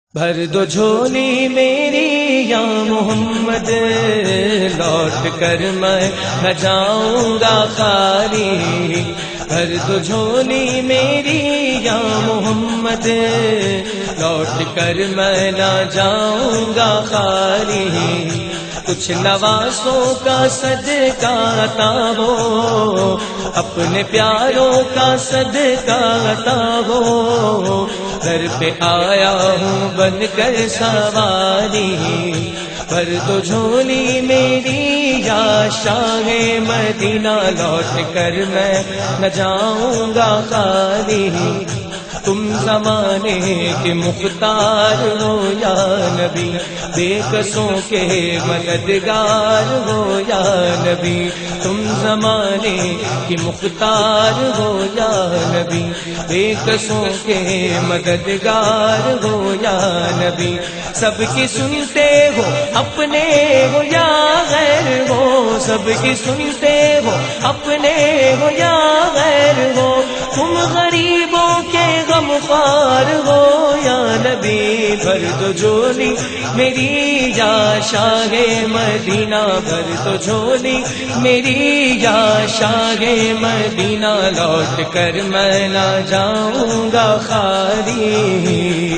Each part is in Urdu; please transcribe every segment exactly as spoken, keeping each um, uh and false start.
بھر دو جھولی میری یا محمد، لوٹ کر میں نہ جاؤں گا خالی۔ بھر دو جھولی میری یا محمد، لوٹ کر میں نہ جاؤں گا خالی۔ کچھ نوازوں کا صدقہ عطا ہو، اپنے پیاروں کا صدقہ عطا ہو۔ در پہ آیا ہوں بن کر سواری، بھر دو جھولی میری یا شاہ مدینہ، لوٹ کر میں نہ جاؤں گا خالی۔ تم زمانے کے مختار ہو یا نبی، بے کسوں کے مددگار ہو یا نبی۔ تم زمانے کی مختار ہو یا نبی، بے کسوں کے مددگار ہو یا نبی۔ سب کی سنتے ہو اپنے ہو یا غیر ہو، سب کی سنتے ہو اپنے ہو یا غیر ہو۔ تم غریبوں کے غمخوار ہو یا نبی، بھر دو جھولی میری یا شاہ مدینہ، بھر دو جھولی میری یا شاہ مدینہ، لوٹ کر میں نہ جاؤں گا خالی۔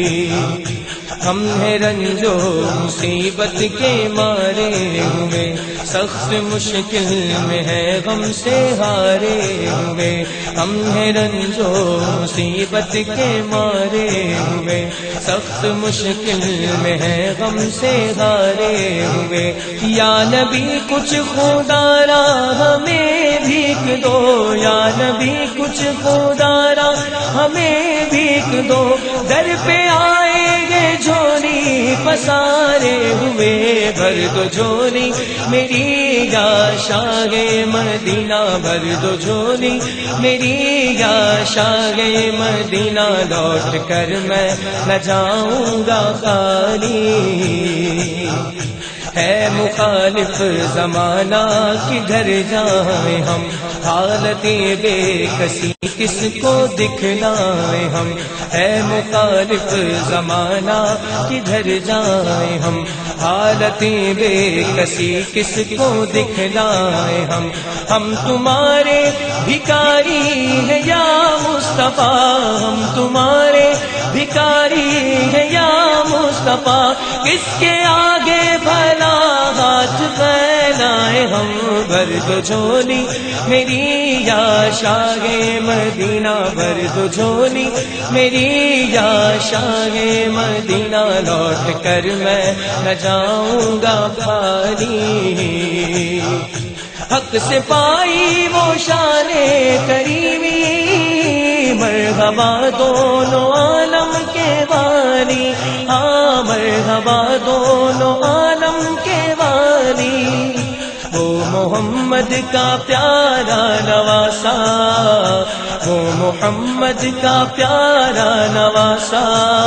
ہم ہیں رنجو مصیبت کے مارے ہوئے، سخت مشکل میں ہے غم سے ہارے ہوئے۔ ہم ہیں رنجو مصیبت کے مارے ہوئے، سخت مشکل میں ہے غم سے ہارے ہوئے۔ یا نبی کچھ خدا را ہمیں بھیک دو، یا نبی کچھ خدا را ہمیں بھیک دو۔ در پہ آئیں گے جھولی پسارے ہوئے، بھر دو جھولی میری یا شاہ مدینہ، بھر دو جھولی میری یا شاہ مدینہ، لوٹ کر میں نہ جاؤں گا خالی۔ ہے مخالف زمانہ کدھر جائیں ہم، حالت بے کسی کس کو دکھلائیں ہم۔ ہے مخالف زمانہ کدھر جائیں ہم، حالت بے کسی کس کو دکھلائیں ہم۔ ہم تمہارے بھکاری ہیں یا مصطفیٰ، ہم تمہارے بھکاری ہیں یا مصطفیٰ، کس کے آگے بھلا ہاتھ پھیلائیں ہم۔ بھر دو جھولی میری یا شاہ مدینہ، بھر دو جھولی میری یا شاہ مدینہ، لوٹ کر میں نہ جاؤں گا خالی۔ حق سے پائی وہ شان کریمی، مرحبا دونوں عالم کے والی، ہاں مرحبا دونوں عالم کے والی۔ وہ محمد کا پیارا نواسا، وہ محمد کا پیارا نواسا،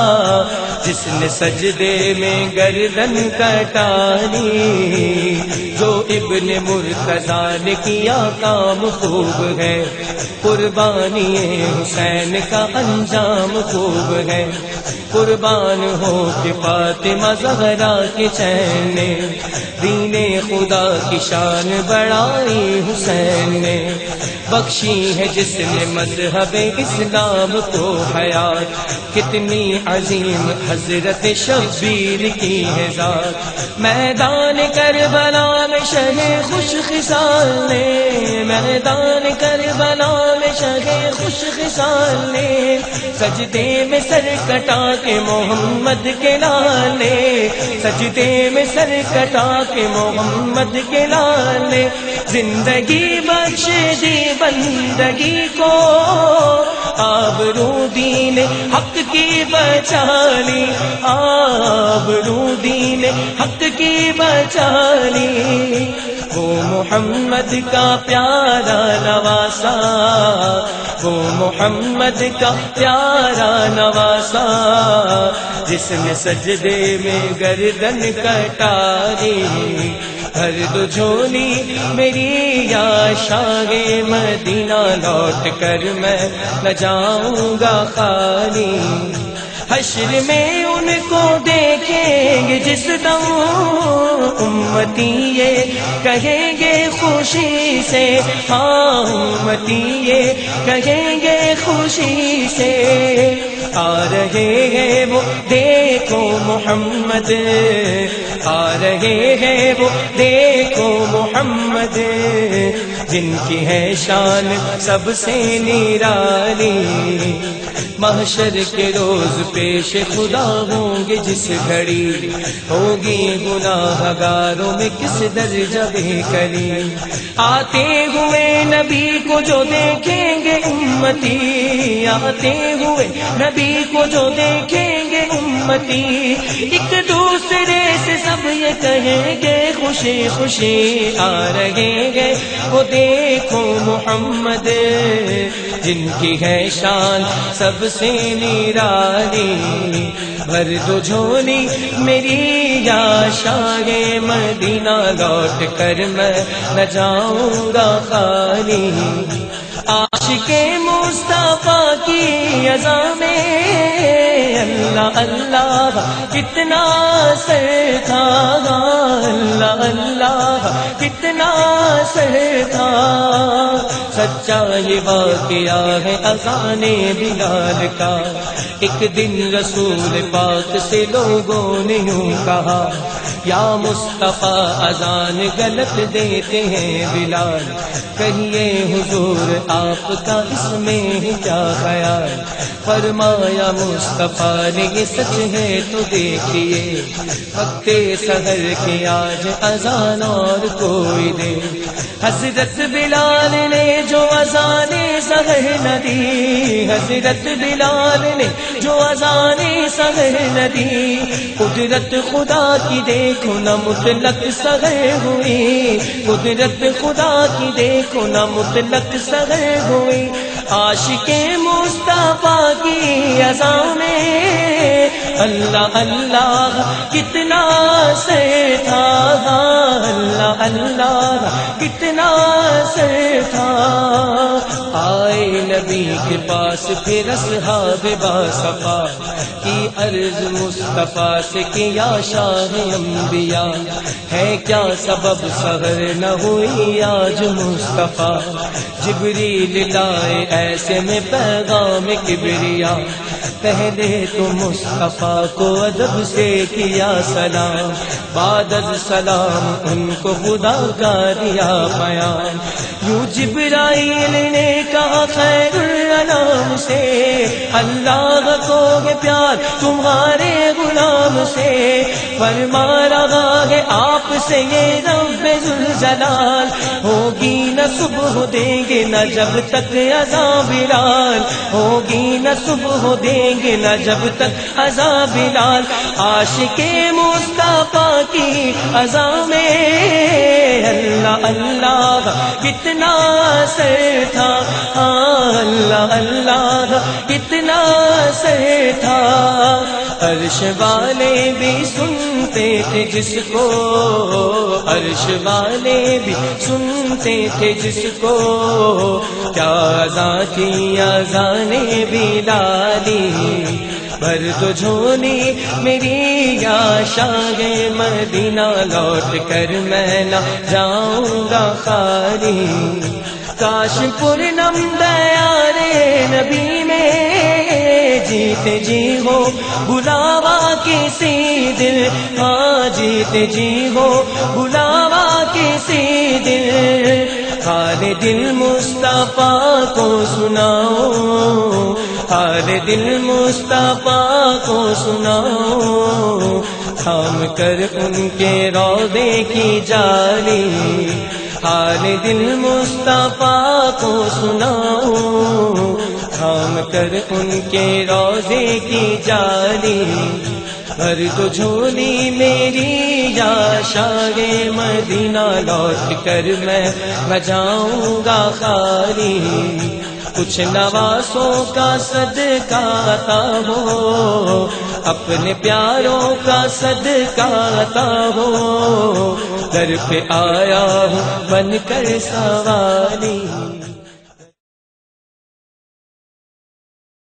جس نے سجدے میں گردن کٹالی۔ جو ابن مرتضیٰ نے کیا کام خوب ہے، قربانی حسین کا انجام خوب ہے۔ قربان ہو کہ فاطمہ زہرا کے چین نے، دین خدا کی شان بڑھائی حسین نے۔ بخشی ہے جس نے مذہب اسلام کو حیات، کتنی عظیم حضرت شبیر کی ہے ذات۔ میدان کربلا میں شہ خوش خصال نے، میدان کربلا میں شہ خوش خصال نے، سجدے میں سر کٹا کے محمد کے لال نے، سجدے میں سر کٹا کے محمد کے لال نے۔ زندگی بخش دی بندگی کو، آبرو دین حق کی بچالی، آبرو دین حق کی بچالی۔ وہ محمد کا پیارا نواسا، وہ محمد کا پیارا نواسا، جس نے سجدے میں گردن کٹاری۔ بھر دو جھولی میری یا شاہ مدینہ، لوٹ کر میں نہ جاؤں گا خالی۔ حشر میں ان کو دیکھیں گے جس دم امتی یہ کہیں گے خوشی سے، ہاں امتی یہ کہیں گے خوشی سے، آ رہے ہیں وہ دیکھو محمد، آ رہے ہیں وہ دیکھو محمد، جن کی ہے شان سب سے نرالی، محشر کے روز پیش خدا ہوں گے جس گھڑی، ہوگی گناہ گاروں میں کس درجہ بے کری، آتے ہوئے نبی کو جو دیکھیں گے امتی، آتے ہوئے نبی کو جو دیکھیں گے امتی، ایک دوسرے سے سب یہ کہیں گے خوشی خوشی آ رہے ہیں وہ دیکھو محمد، جن کی ہے شان سب سے نرالی، بھر دو جھولی میری یا شاہ مدینہ، لوٹ کر میں نہ جاؤں گا خالی، عاشق مصطفیٰ کی اذا میں اللہ اللہ کتنا سر تھا، اللہ اللہ کتنا سر تھا، سچا یہ واقعہ ہے اذان بلال کا، ایک دن رسول پاک سے لوگوں نے یوں کہا، یا مصطفیٰ اذان غلط دیتے ہیں بلال، کہیے حضور آپ کا اس میں کیا خیال، فرمایا مصطفیٰ نے یہ سچ ہے تو دیکھیے، وقت سحر کی آج اذان اور کوئی دے، حضرت بلال نے جو اذان سحر نہ دی، حضرت بلال نے جو اذان سحر نہ دی، قدرت خدا کی دیکھو نہ مطلق سحر ہوئی، قدرت خدا کی دیکھو نہ مطلق سحر ہوئی، عاشق مصطفیٰ کی اذان میں اللہ اللہ کتنا سے تھا، اللہ اللہ کتنا سے تھا، آئے نبی کے پاس پھر اصحاب باصفا کی عرض مصطفیٰ سے کیا شاہ انبیاء، ہے کیا سبب سحر نہ ہوئی آج مصطفیٰ، جبریل لائے ایسے میں پیغام کبریا، پہلے تو مصطفیٰ کو ادب سے کیا سلام، بعد از سلام ان کو خدا کا دیا بیان، یوں جبرائیل نے کہا خیر الانام سے، اللہ کو ہے پیار تمہارے غلام سے، فرما رہا ہے آپ سے یہ رب ذوالجلال، ہوگی نہ صبح دیں گے نہ جب تک اذان بلال، ہوگی نہ صبح دیں گے نہ جب تک اذان بلال، عاشق مصطفیٰ کی اذان میں اللہ اللہ کتنا سر تھا، اللہ اللہ کتنا سر تھا، عرش والے بھی سنتے تھے جس کو، عرش والے بھی سنتے تھے جس کو، کیا اذان کی اذان بلالی، بھر دو جھولی میری یا شاہ مدینہ، لوٹ کر میں نہ جاؤں گا خالی، کاش پورنم دیار نبی میں جیتے جی ہو بلاوا کسی دل، ہاں جیتے جی ہو بلاوا کسی دل، حال دل مصطفیٰ کو سناؤ، حال دل مصطفیٰ کو سناؤ، تھام کر ان کے روضے کی جالی، حال دل مصطفیٰ کو سناؤ، تھام کر ان کے روضے کی جالی، بھر دو جھولی میری یا شاہ مدینہ، لوٹ کر میں نہ جاؤں گا خالی، کچھ نواسوں کا صدقہ عطا ہو، اپنے پیاروں کا صدقہ عطا ہو، در پہ آیا ہوں بن کر سوالی۔